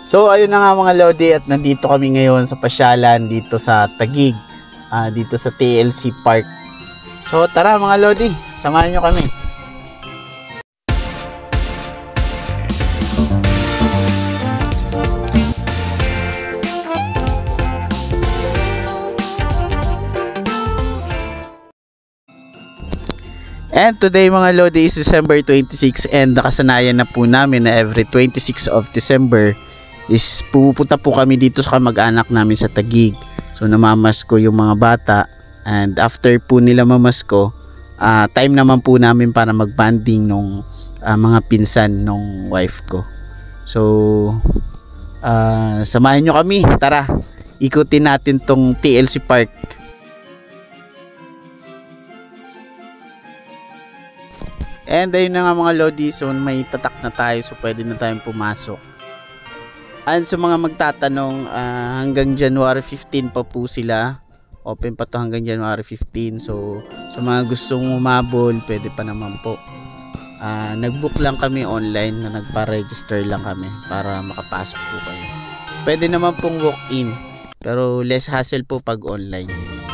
So ayun na nga mga Lodi, at nandito kami ngayon sa pasyalan dito sa Taguig, dito sa TLC Park. So tara mga Lodi, samahan nyo kami. And today mga Lodi is December 26, and nakasanayan na po namin na every 26 of December is pupunta po kami dito sa kamag-anak namin sa Taguig. So namamasko yung mga bata, and after po nila mamasko, time naman po namin para magbanding nung mga pinsan nung wife ko. So samahan nyo kami, tara ikutin natin tong TLC Park. And ayun na nga mga Lodi, so may tatak na tayo, so pwede na tayong pumasok. And sa mga magtatanong, hanggang January 15 pa po sila. Open pa to hanggang January 15. So sa mga gustong umabol, pwede pa naman po. Nagbook lang kami online, na nagpa-register lang kami para makapasok po kayo. Pwede naman pong walk-in, pero less hassle po pag online.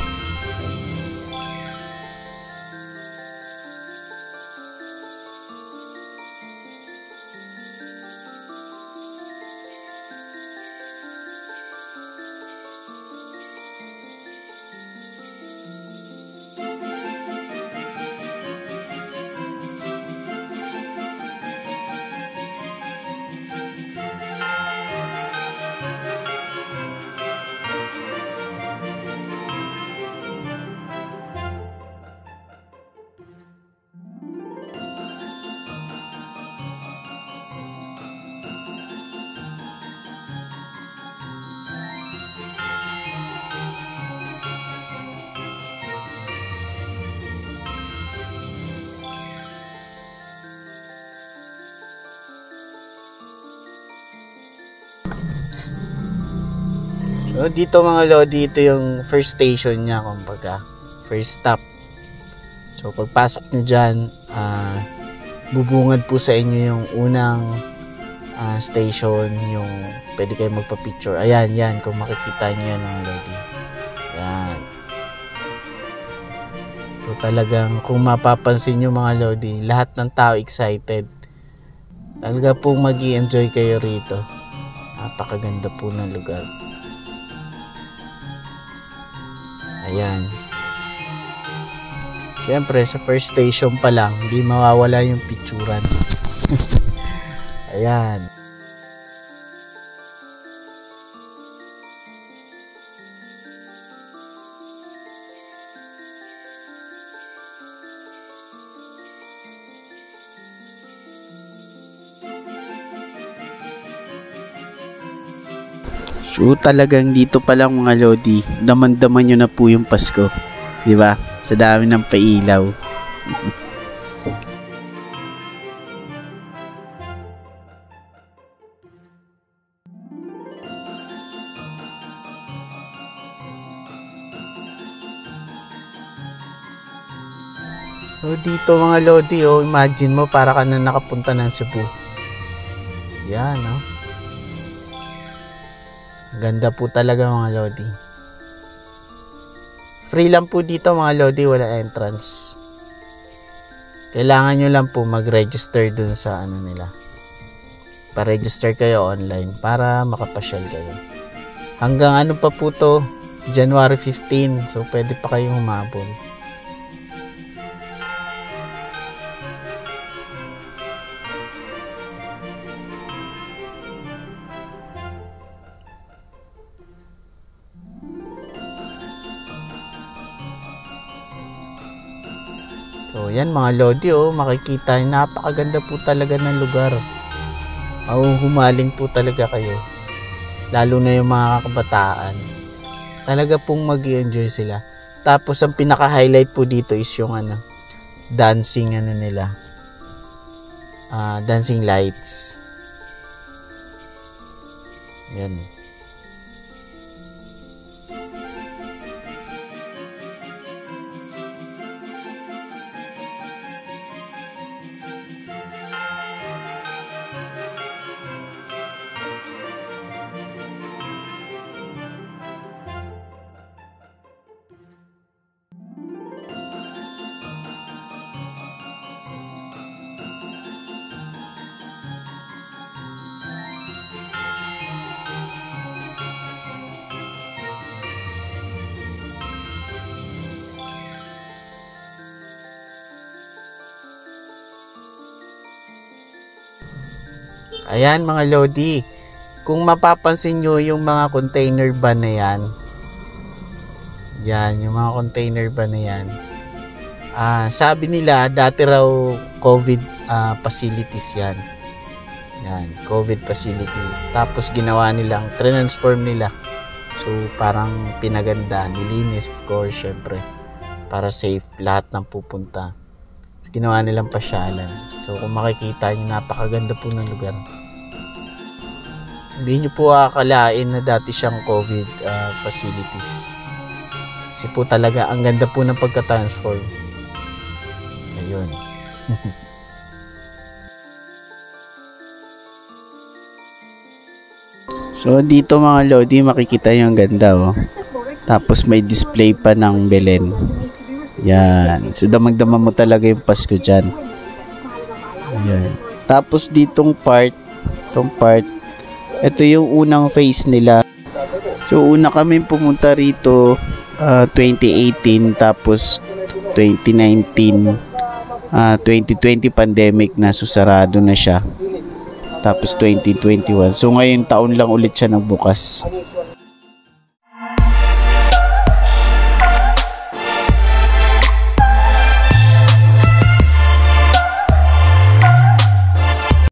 So dito mga Lodi, dito yung first station niya, kumbaga first stop. So pagpasok nyo dyan, bubungad po sa inyo yung unang station, yung pwede kayo magpa-picture. Ayan, yan, kung makikita nyo yan mga Lodi. Yan. So talagang kung mapapansin nyo mga Lodi, lahat ng tao excited. Talaga pong mag-i-enjoy kayo rito. Napakaganda po ng lugar. Ayan. Siyempre sa first station pa lang, hindi mawawala yung picturan. Ayan. So talagang dito pa lang mga Lodi, daman-daman nyo na po yung Pasko, di ba? Sa dami ng pailaw. So dito mga Lodi, oh, imagine mo para ka na nakapunta ng Cebu. Yan, no? Ganda po talaga mga Lodi. Free lang po dito mga Lodi, wala entrance. Kailangan nyo lang po mag-register dun sa ano nila. Pa-register kayo online para makapasyal kayo. Hanggang ano pa po to, January 15. So pwede pa kayong humabol. So yan mga Lodi, oh, makikita, napakaganda po talaga ng lugar. Humaling po talaga kayo. Lalo na yung mga kabataan. Talaga pong mag-i-enjoy sila. Tapos ang pinaka-highlight po dito is yung dancing nila. Dancing lights. Yan. Ayan mga Lodi. Kung mapapansin nyo yung mga container van na yan. Yan, yung mga container van na yan. Sabi nila, dati raw COVID facilities yan. Yan, COVID facility. Tapos ginawa nilang, transform nila. So, parang pinaganda, nilinis of course, syempre. Para safe, lahat ng pupunta. Ginawa nilang pasyalan. So, kung makikita nyo, napakaganda po ng lugar. Hindi nyo po akalain na dati siyang COVID facilities. Kasi po talaga, ang ganda po ng pagka-transform. Ayun. So, dito mga Lodi, makikita yung ganda, oh. Tapos may display pa ng Belen. Yan. So, damang-dama mo talaga yung Pasko dyan. Ayan. Tapos, ditong part, ito yung unang phase nila. So, una kami pumunta rito 2018, tapos 2019, 2020 pandemic na, susarado na siya. Tapos 2021. So, ngayon taon lang ulit siya nagbukas.